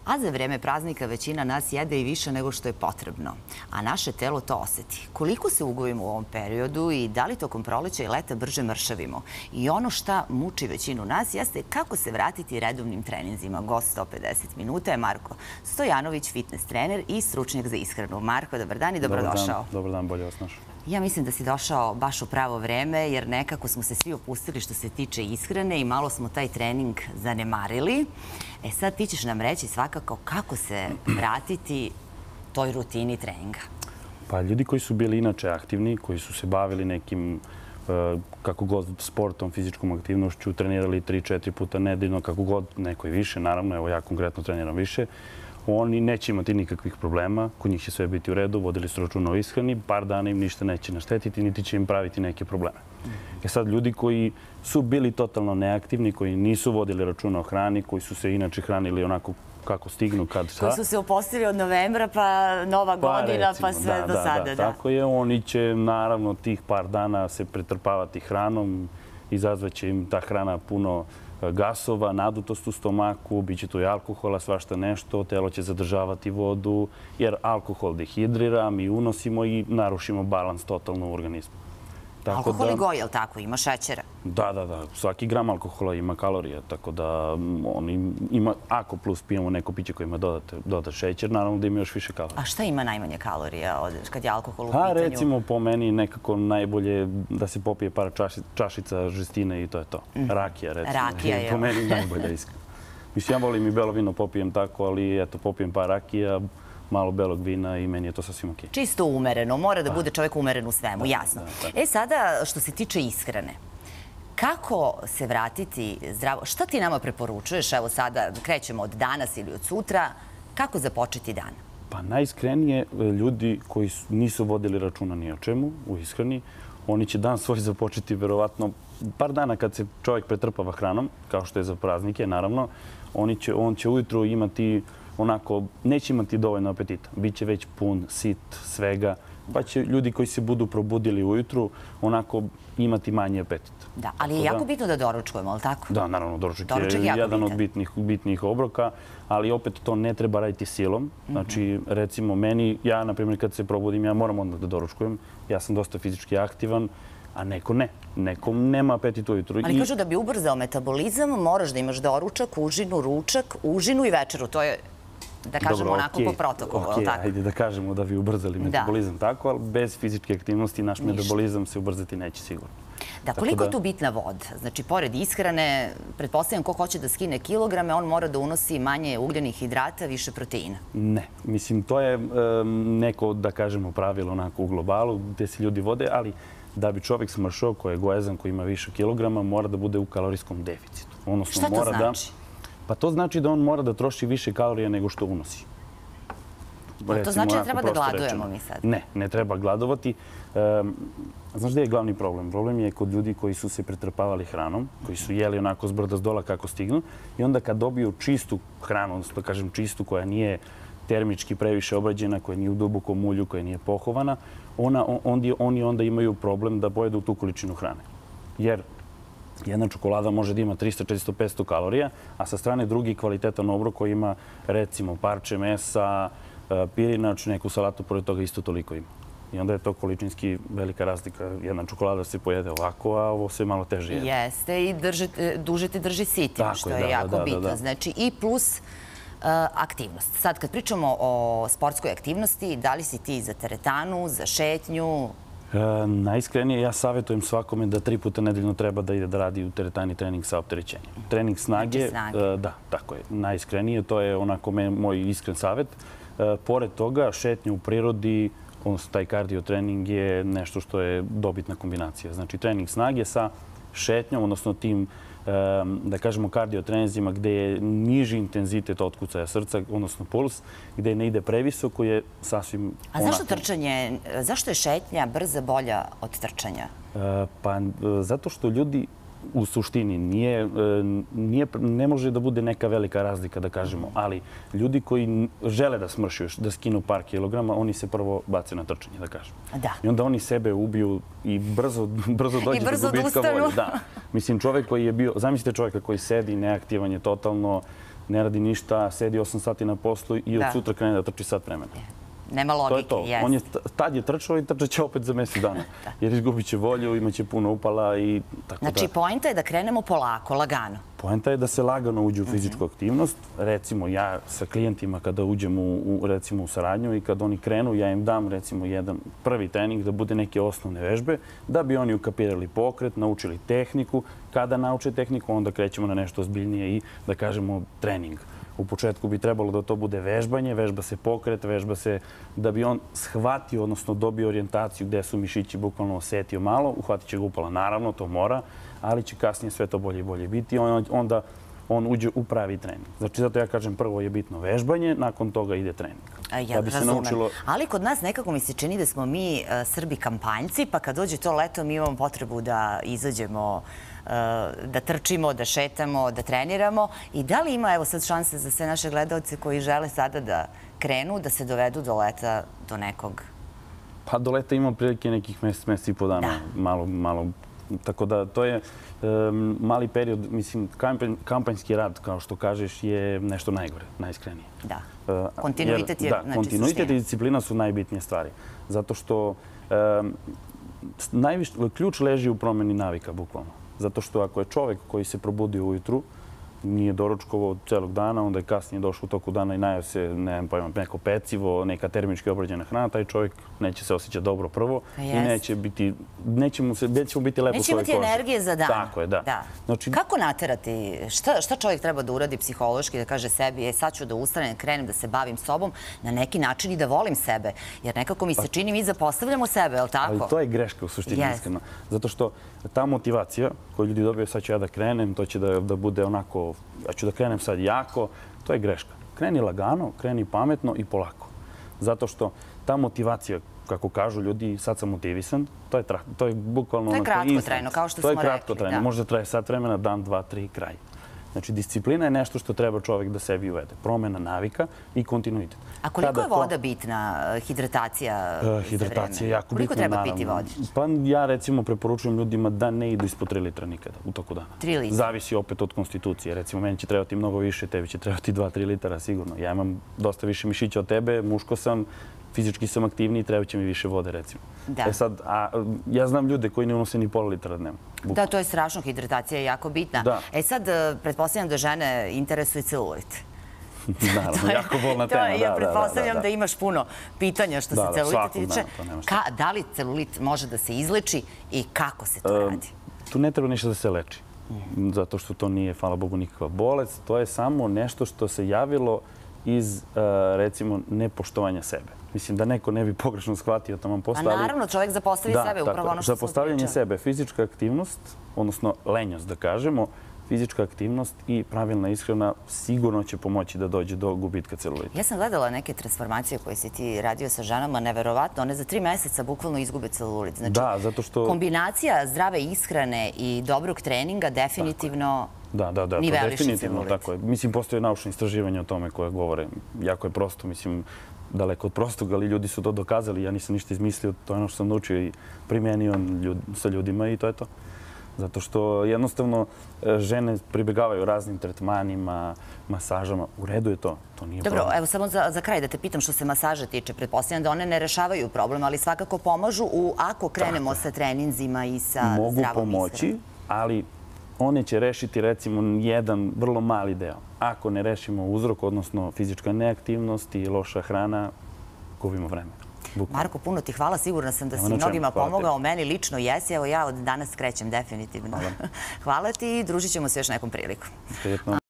A za vreme praznika većina nas jede i više nego što je potrebno, a naše telo to oseti. Koliko se ugojimo u ovom periodu i da li tokom proleća i leta brže mršavimo? I ono šta muči većinu nas jeste kako se vratiti redovnim treninzima. Gost 150 minuta je Marko Stojanović, fitness trener i stručnjak za ishranu. Marko, dobar dan i dobrodošao. Dobar dan, bolje vas našao. Ja mislim da si došao baš u pravo vreme, jer nekako smo se svi opustili što se tiče ishrane i malo smo taj trening zanemarili. Sad ti ćeš nam reći svakako kako se vratiti toj rutini treninga. Pa ljudi koji su bili inače aktivni, koji su se bavili nekim kako god sportom, fizičkom aktivnošću, trenirali 3-4 puta nedeljno, kako god, neko i više, naravno, evo ja konkretno treniram više, oni neće imati nikakvih problema, kod njih će sve biti u redu, vodili su računa o ishrani, par dana im ništa neće naštetiti, niti će im praviti neke probleme. Sad, ljudi koji su bili totalno neaktivni, koji nisu vodili računa o hrani, koji su se inače hranili onako kako stignu, kad šta. Koji su se opostili od novembra, pa nova godina, pa sve do sada. Tako je, oni će naravno tih par dana se pretrpavati hranom, izazvaće im ta hrana puno gasova, nadutost u stomaku, bit će tu i alkohola, svašta nešto, telo će zadržavati vodu, jer alkohol dehidrira, mi unosimo i narušimo balans totalno u organizmu. Alkohol je goj, je li tako? Ima šećera? Da. Svaki gram alkohola ima kalorije, tako da ako plus pijemo neko piće koje ima dodat šećer, naravno da ima još više kalorija. A šta ima najmanje kalorija kad je alkohol u pitanju? Recimo, po meni nekako najbolje da se popije par čašica žestine i to je to. Rakija, recimo. Rakija je. Po meni najbolja, iskreno. Mislim, ja volim i belo vino, popijem tako, ali eto, popijem par rakija, malo belog vina i meni je to sasvim okej. Čisto umereno. Mora da bude čovjek umeren u svemu, jasno. Sada, što se tiče ishrane, kako se vratiti zdravo? Šta ti nama preporučuješ? Evo sada krećemo od danas ili od sutra. Kako započeti dan? Pa najiskrenije, ljudi koji nisu vodili računa ni o čemu u ishrani, oni će dan svoj započeti verovatno par dana kad se čovjek pretrpava hranom, kao što je za praznike, naravno, on će ujutru imati onako, neće imati dovoljno apetita. Biće već pun, sit, svega. Pa će ljudi koji se budu probudili ujutru onako imati manji apetit. Da, ali je jako bitno da doručkujemo, ali tako? Da, naravno, doručak je jedan od bitnih obroka, ali opet to ne treba raditi silom. Znači, recimo, ja, na primjer, kad se probudim, ja moram onda da doručkujem. Ja sam dosta fizički aktivan, a neko ne. Neko nema apetit ujutru. Ali kažu da bi ubrzao metabolizam, moraš da imaš doručak, užinu, ručak, užinu i večeru. To je, da kažemo, onako po protokolu, ali tako? Ajde da kažemo da bi ubrzali metabolizam tako, ali bez fizičke aktivnosti naš metabolizam se ubrzati neće sigurno. Da, koliko je tu bitna voda? Znači, pored ishrane, pretpostavljam ko hoće da skine kilograme, on mora da unosi manje ugljenih hidrata, više proteina. Ne. Mislim, to je neko, da kažemo, pravilo onako u globalu gde se ljudi vode, ali da bi čovjek smršao, koji je gojazan, koji ima više kilograma, mora da bude u kalorijskom deficitu. Šta to znači? Pa to znači da on mora da troši više kalorija nego što unosi. To znači da treba da gladujemo mi sad? Ne treba gladovati. Znaš gde je glavni problem? Problem je kod ljudi koji su se pretrpavali hranom, koji su jeli onako zbrda zdola kako stignu i onda kad dobiju čistu hranu, odnosno da kažem čistu, koja nije termički previše obrađena, koja nije u dubokom ulju, koja nije pohovana, oni onda imaju problem da pojedu tu količinu hrane. Jer jedna čokolada može da ima 300, 400, 500 kalorija, a sa strane drugi kvalitetan obrok koji ima recimo parče mesa, pirinač, neku salatu, pored toga isto toliko ima. I onda je to količinski velika razlika. Jedna čokolada se pojede ovako, a ovo se malo teže jede. Jeste i duže te drži sitim, što je jako bitno. Znači i plus aktivnost. Sad kad pričamo o sportskoj aktivnosti, da li si ti za teretanu, za šetnju? Najiskrenije, ja savjetujem svakome da 3 puta nedeljno treba da ide da radi u teretani trening sa opterećenjem. Trening snage, da, tako je. Najiskrenije, to je onako moj iskren savjet. Pored toga, šetnja u prirodi, odnosno taj kardio trening je nešto što je dobitna kombinacija. Znači, trening snage sa šetnjom, odnosno tim, da kažemo, kardio treninzima gde je niži intenzitet otkucaja srca, odnosno puls, gde ne ide previsoko, je sasvim onako. A zašto trčanje, zašto je šetnja brza bolja od trčanja? Pa zato što ljudi u suštini ne može da bude neka velika razlika, da kažemo, ali ljudi koji žele da smršaju, da skinu par kilograma, oni se prvo bace na trčanje, da kažemo. I onda oni sebe ubiju i brzo dođe do gubitka volje. Mislim, čovjek koji je bio, zamislite čovjeka koji sedi, neaktivan je totalno, ne radi ništa, sedi 8 sati na poslu i od sutra krene da trči sat vremena. Nema logike, to je to. Tad je trčao i trčat će opet za mjesec dana. Jer izgubit će volju, imaće puno upala i tako da. Znači, poenta je da krenemo polako, lagano. Poenta je da se lagano uđe u fizičku aktivnost. Recimo, ja sa klijentima kada uđem u saradnju i kad oni krenu, ja im dam recimo jedan prvi trening da bude neke osnovne vežbe, da bi oni ukapirali pokret, naučili tehniku. Kada nauče tehniku, onda krećemo na nešto ozbiljnije i da kažemo trening. U početku bi trebalo da to bude vežbanje, vežba se pokret, vežba se da bi on shvatio, odnosno dobio orijentaciju gde su mišići, bukvalno osetio malo, uhvatit će ga upala, naravno, to mora, ali će kasnije sve to bolje i bolje biti. Onda on uđe u pravi trening. Znači, zato ja kažem, prvo je bitno vežbanje, nakon toga ide trening. Ja razumem. Ali kod nas nekako mi se čini da smo mi Srbi kampanjci, pa kad dođe to leto mi imamo potrebu da izađemo, da trčimo, da šetamo, da treniramo. I da li ima, evo sad, šanse za sve naše gledalce koji žele sada da krenu, da se dovedu do leta do nekog? Pa do leta ima prilike nekih mjesec i po dana. Malo. Tako da to je mali period. Mislim, kampanjski rad, kao što kažeš, je nešto najgore, najiskrenije. Da. Kontinuitet je, znači, suština. Kontinuitet i disciplina su najbitnije stvari. Zato što ključ leži u promjeni navika, bukvalno. Zato što ako je čovjek koji se probudio ujutru, nije doručkovao celog dana, onda je kasnije došao u toku dana i najao se, neko pecivo, neka termički obrađena hrana, taj čovjek neće se osjećati dobro prvo i neće mu biti lepo u svojoj koži. Neće imati energije za dan. Tako je, da. Kako naterati? Šta čovjek treba da uradi psihološki, da kaže sebi, sad ću da ustanem, krenem da se bavim sobom na neki način i da volim sebe? Jer nekako mi se čini, mi zapostavljamo sebe, je li tako? Ali to je greška u suštini, iskreno. Zato što ta motivacija koju ljudi dobiju, sad ću ja da krenem, to će da bude onako, ja ću da krenem sad jako, to je greška. Kreni lagano, kreni pametno i polako. Zato što ta motivacija, kako kažu ljudi, sad sam motivisan, to je bukvalno... To je kratkotrajno, kao što smo rekli. To je kratkotrajno, može da traje sat vremena, dan, dva, tri, kraj. Znači, disciplina je nešto što treba čovjek da sebi uvede. Promjena navika i kontinuitet. A koliko je voda bitna, hidratacija za vreme? Hidratacija je jako bitna, koliko treba piti vode? Pa ja, recimo, preporučujem ljudima da ne idu ispod 3 litra nikada u toku dana. 3 litra? Zavisi opet od konstitucije. Recimo, meni će trebati mnogo više, tebi će trebati 2-3 litara, sigurno. Ja imam dosta više mišića od tebe, muško sam, fizički sam aktivniji, treba će mi više vode, recimo. Sad, ja znam ljude koji ne unose ni pola litra dnevno. Da, to je strašno, hidratacija je jako bitna. Sad, pretpostavljam da žene interesuje celulit. Naravno, jako bolna tema. Ja pretpostavljam da imaš puno pitanja što se celulita tiče. Da li celulit može da se izleči i kako se to radi? Tu ne treba ništa da se leči. Zato što to nije, hvala Bogu, nikakva bolest. To je samo nešto što se javilo iz, recimo, nepoštovanja sebe. Mislim da neko ne bi pogrešno shvatio tamo postavi. A naravno, čovjek zapostavi sebe, upravo ono što smo pričali. Zapostavljanje sebe, fizička aktivnost, odnosno lenjost, da kažemo, fizička aktivnost i pravilna ishrana sigurno će pomoći da dođe do gubitka celulita. Ja sam gledala neke transformacije koje si ti radio sa ženama, neverovatno. One za 3 mjeseca bukvalno izgube celulit. Znači, kombinacija zdrave ishrane i dobrog treninga definitivno niveliše celulit. Tako je. Mislim, postoje naučne istraživanja o tome koje govore. Jako je prosto, mislim, daleko od prostog, ali ljudi su to dokazali. Ja nisam ništa izmislio, to je ono što sam naučio i primenio sa ljudima i to je to. Zato što jednostavno žene pribjegavaju raznim tretmanima, masažama. U redu je to. To nije problem. Dobro, evo samo za kraj da te pitam što se masaža tiče. Pretpostavljam da one ne rešavaju problem, ali svakako pomažu ako krenemo sa treninzima i sa zdravom ishranom. Mogu pomoći, ali one će rešiti recimo jedan vrlo mali deo. Ako ne rešimo uzrok, odnosno fizička neaktivnost i loša hrana, gubimo vreme. Marko, puno ti hvala. Sigurna sam da si mnogima pomogao. Meni lično jesi. Evo ja od danas krećem definitivno. Hvala ti i družit ćemo se još nekom prilikom.